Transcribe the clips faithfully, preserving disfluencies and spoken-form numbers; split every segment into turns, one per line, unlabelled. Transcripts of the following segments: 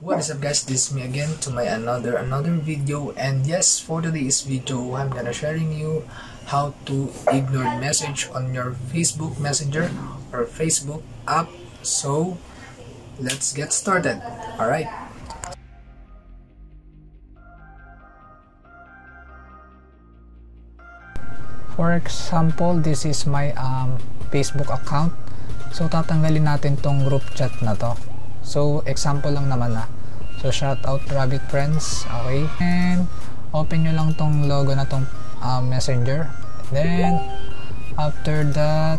What is up guys, this is me again to my another another video, and yes, for today's video I'm gonna sharing you how to ignore message on your Facebook Messenger or Facebook app. So let's get started. Alright. For example, this is my um, Facebook account. So tatanggalin natin tong group chat na to. So example lang naman na. So shout out Rabbit Friends. Okay. And open nyo lang tong logo na tong uh, messenger. Then after that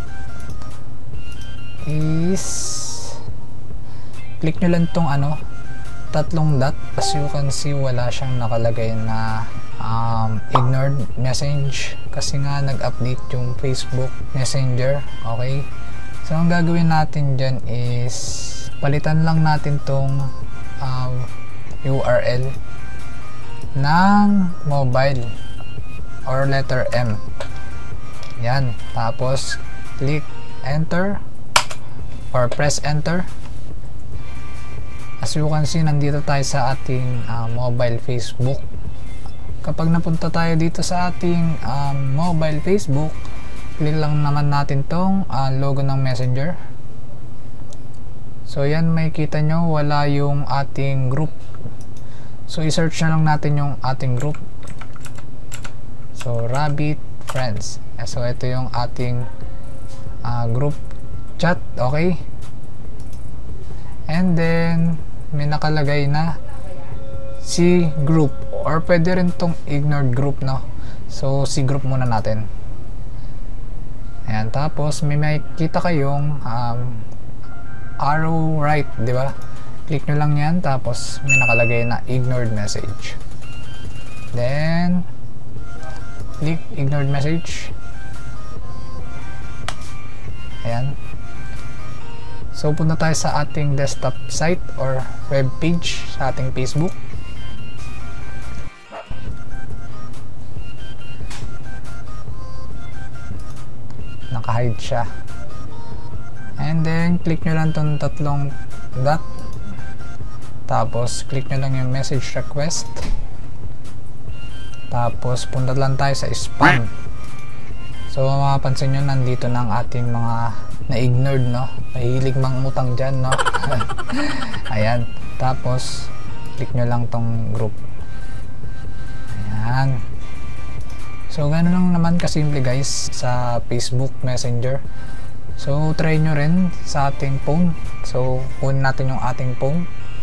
is click nyo lang tong ano, tatlong dot. As you can see, wala siyang nakalagay na um, ignored message kasi nga nag-update yung Facebook Messenger. Okay. So ang gagawin natin dyan is palitan lang natin tong um, U R L ng mobile or letter M. Yan. Tapos click enter or press enter. As you can see, nandito tayo sa ating uh, mobile Facebook. Kapag napunta tayo dito sa ating um, mobile Facebook, click lang naman natin tong uh, logo ng messenger. So yan, may kita nyo wala yung ating group. So i-search na lang natin yung ating group. So Rabbit Friends. So ito yung ating uh, group chat. Okay. And then may nakalagay na si group, or pwede rin tong ignored group, no? So si group muna natin. Ayan, tapos may makikita kayong um, arrow right, di ba? Click nyo lang yan, tapos may nakalagay na ignored message. Then click ignored message. Ayan. So punta tayo sa ating desktop site or web page sa ating Facebook. Naka-hide siya. And then click nyo lang tong tatlong dot. Tapos click nyo lang yung message request. Tapos punta lang tayo sa spam. So mapapansin nyo, nandito ng ating mga na-ignored, no? Mahilig mangutang dyan, no? Ayan. Tapos click nyo lang tong group. Ayan. So gano'n lang naman kasimple guys sa Facebook Messenger. So try nyo rin sa ating phone. So kunin natin yung ating phone.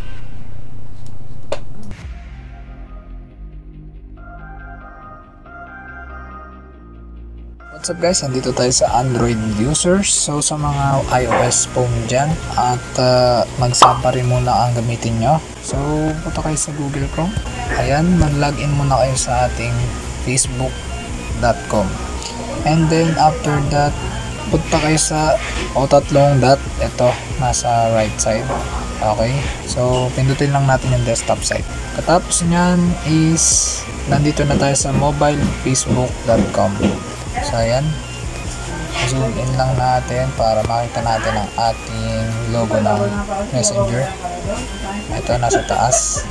What's up guys, nandito tayo sa Android users. So sa mga iOS phone dyan at uh, mag-Safari muna ang gamitin nyo. So punta kayo sa Google Chrome. Ayan, mag-login muna kayo sa ating Facebook dot com, and then after that punta kayo sa o tatlong dot, ito nasa right side. Okay, so pindutin lang natin yung desktop site. Katapos nyan is nandito na tayo sa mobile facebook dot com. So ayan, zoom in lang natin para makita natin ang ating logo ng messenger. Ito nasa taas.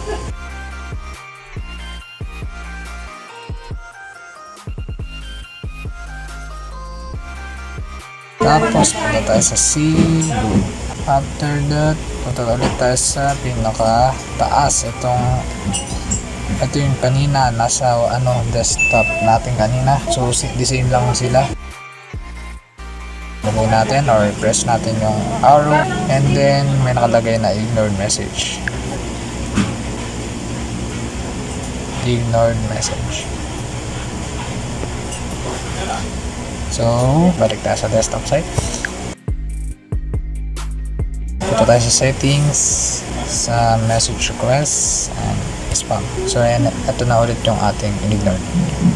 Tapos punta tayo sa C group. After that, punta ulit tayo sa pinaka taas. Itong ito yung kanina nasa ano desktop natin kanina. So the same lang sila. Lagay natin or press natin yung arrow, and then may nakalagay na ignored message. Ignored message. So, balik tayo sa desktop site. Punta tayo sa settings, sa message request, and spam. So, ayan, ito na ulit yung ating in-ignore.